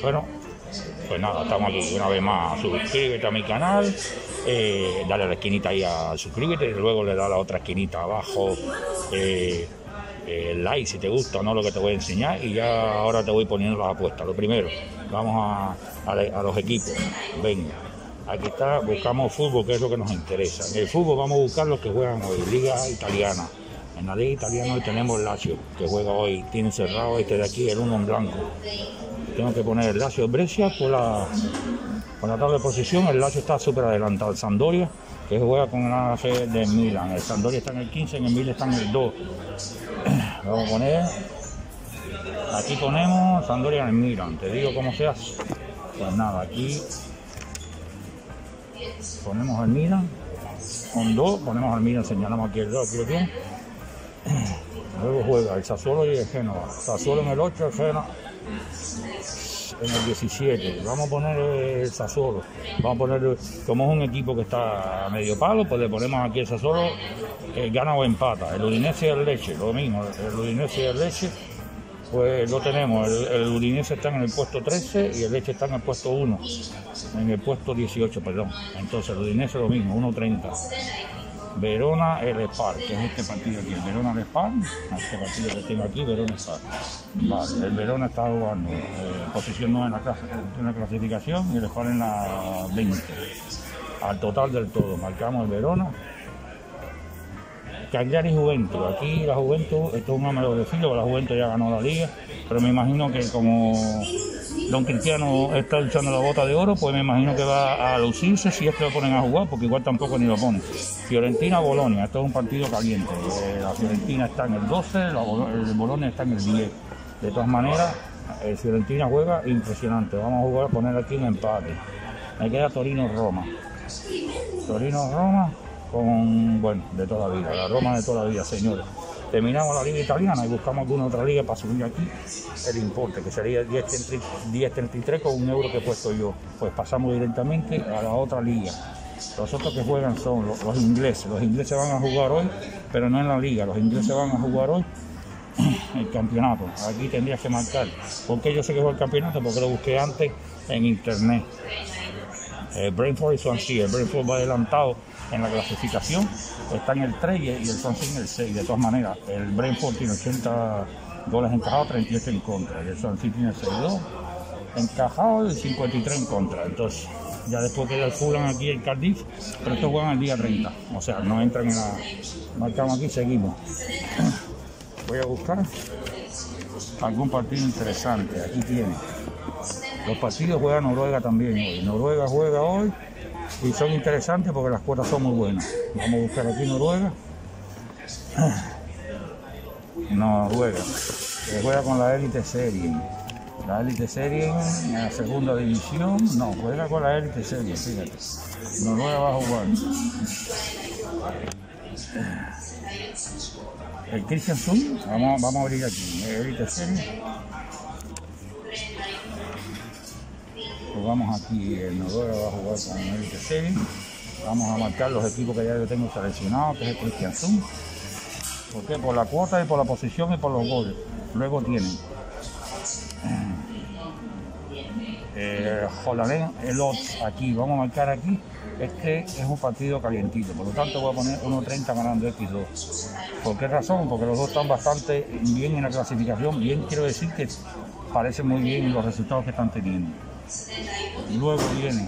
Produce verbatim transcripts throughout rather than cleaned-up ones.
Bueno, pues nada, estamos aquí una vez más. Suscríbete a mi canal, eh, dale a la esquinita ahí a suscríbete y luego le da a la otra esquinita abajo eh, el like si te gusta, ¿no? Lo que te voy a enseñar, y ya ahora te voy poniendo las apuestas. Lo primero, vamos a, a, a los equipos. Venga, aquí está, buscamos fútbol, que es lo que nos interesa. En el fútbol vamos a buscar los que juegan hoy, Liga Italiana. En la Liga Italiana hoy tenemos el Lazio, que juega hoy, tiene cerrado este de aquí, el uno en blanco. Tengo que poner el Lazio Brescia por la, por la tabla de posición. El Lazio está súper adelantado. El Sampdoria, que juega con la fe de Milan. El Sampdoria está en el quince, en el Milan está en el dos. Vamos a poner, aquí ponemos Sampdoria en el Milan. Te digo cómo se hace. Pues nada, aquí ponemos el Milan con dos, ponemos el Milan, señalamos aquí el dos, aquí lo tiene. Luego juega el Sassuolo y el Génova. Sassuolo en el ocho, el Génova en el diecisiete. Vamos a poner el Sassuolo. Vamos a poner, como es un equipo que está a medio palo, pues le ponemos aquí el Sassuolo, eh, gana o empata. El Udinese y el Lecce, lo mismo. El Udinese y el Lecce, pues lo tenemos. El, el Udinese está en el puesto trece y el Lecce está en el puesto uno. En el puesto dieciocho, perdón. Entonces el Udinese lo mismo, uno treinta. Verona el Spar, que es este partido aquí, el Verona el Spar, este partido que tengo aquí, Verona Spar. Vale, el Verona está jugando eh, posición nueve en la, clase, en la clasificación y el Spar en la veinte. Al total del todo, marcamos el Verona. Cagliari Juventus, aquí la Juventus, esto es un número de filo, la Juventus ya ganó la liga, pero me imagino que como Don Cristiano está luchando la bota de oro, pues me imagino que va a lucirse si es que lo ponen a jugar, porque igual tampoco ni lo ponen. Fiorentina Bolonia, esto es un partido caliente, eh, la Fiorentina está en el doce, la Bol el Bolonia está en el diez. De todas maneras, el Fiorentina juega impresionante. Vamos a jugar a poner aquí un empate. Me queda Torino-Roma. Torino-Roma con, bueno, de toda la vida, la Roma de toda la vida, señores. Terminamos la liga italiana y buscamos alguna otra liga para subir aquí el importe, que sería diez treinta y tres con un euro que he puesto yo. Pues pasamos directamente a la otra liga. Los otros que juegan son los, los ingleses. Los ingleses van a jugar hoy, pero no en la liga. Los ingleses van a jugar hoy el campeonato. Aquí tendrías que marcar. ¿Por qué yo sé que juega el campeonato? Porque lo busqué antes en internet. El Brentford y Swansea. El Brentford va adelantado en la clasificación, está en el tres y el Swansea en el seis. De todas maneras, el Brentford tiene ochenta goles encajados, treinta y ocho en contra, y el Swansea tiene sesenta y dos encajados y cincuenta y tres en contra. Entonces, ya después queda el Fulham aquí en Cardiff, pero estos juegan el día treinta, o sea, no entran en la... Marcamos aquí, seguimos. Voy a buscar algún partido interesante. Aquí tiene. Los partidos juega Noruega también hoy. Noruega juega hoy y son interesantes porque las cuotas son muy buenas. Vamos a buscar aquí Noruega. Noruega, que juega con la Elite Serie. La Elite Serie en la segunda división. No, juega con la Elite Serie, fíjate. Noruega va a jugar. El Kristiansund, vamos, vamos a abrir aquí. Elite Serie. Pues vamos aquí, el Noruega va a jugar con el Elite Serie. Vamos a marcar los equipos que ya yo tengo seleccionados, que es el Kristiansund. ¿Por qué? Por la cuota y por la posición y por los goles. Luego tienen eh, Holland, el odds aquí, vamos a marcar aquí. Este es un partido calientito, por lo tanto voy a poner uno treinta ganando equis dos. ¿Por qué razón? Porque los dos están bastante bien en la clasificación. Bien quiero decir que parecen muy bien los resultados que están teniendo. Luego viene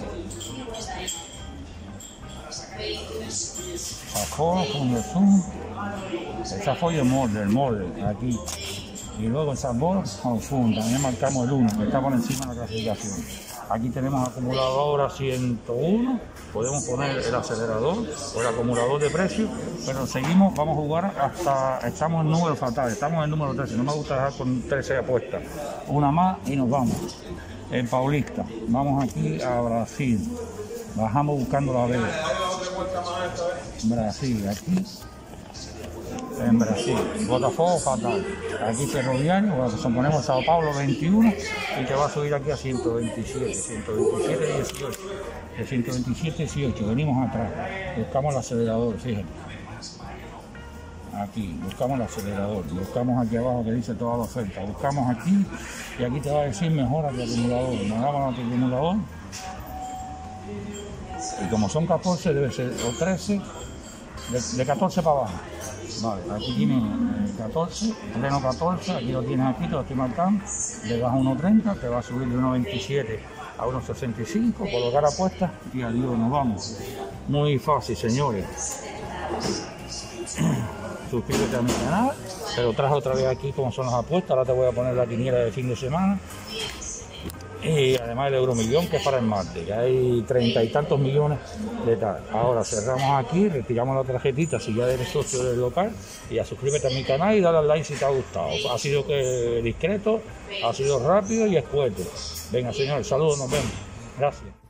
Safo con el Zoom, el Safo y el Molde, el Molde aquí. Y luego el Sabor con Zoom, también marcamos el uno, que está por encima de la clasificación. Aquí tenemos acumulado ahora ciento uno, podemos poner el acelerador o el acumulador de precios, pero seguimos, vamos a jugar hasta, estamos en número fatal, estamos en el número trece, no me gusta dejar con trece apuestas. Una más y nos vamos. El Paulista, vamos aquí a Brasil, bajamos buscando la B. Brasil, aquí, en Brasil, Botafogo fatal, aquí Ferroviario, bueno, pues ponemos Sao Paulo veintiuno y te va a subir aquí a ciento veintisiete, ciento veintisiete, dieciocho, de ciento veintisiete, dieciocho, venimos atrás, buscamos el acelerador, fíjate. aquí, buscamos el acelerador, buscamos aquí abajo que dice toda la oferta, buscamos aquí y aquí te va a decir mejora de acumulador, nos vamos a acumulador y como son catorce debe ser o trece, de, de catorce para abajo. Vale, aquí tienes catorce, pleno catorce, aquí lo tienes aquí, te lo estoy marcando, le das a uno treinta, te va a subir de uno veintisiete a uno sesenta y cinco, colocar apuestas y adiós, nos vamos. Muy fácil, señores. Suscríbete a mi canal, te lo traje otra vez aquí como son las apuestas, ahora te voy a poner la quiniela de fin de semana. Y además el Euromillón, que es para el martes, que hay treinta y tantos millones de tal. Ahora cerramos aquí, retiramos la tarjetita si ya eres socio del local y ya suscríbete a mi canal y dale al like si te ha gustado. Ha sido que discreto, ha sido rápido y escueto. Venga, señor, saludos, nos vemos. Gracias.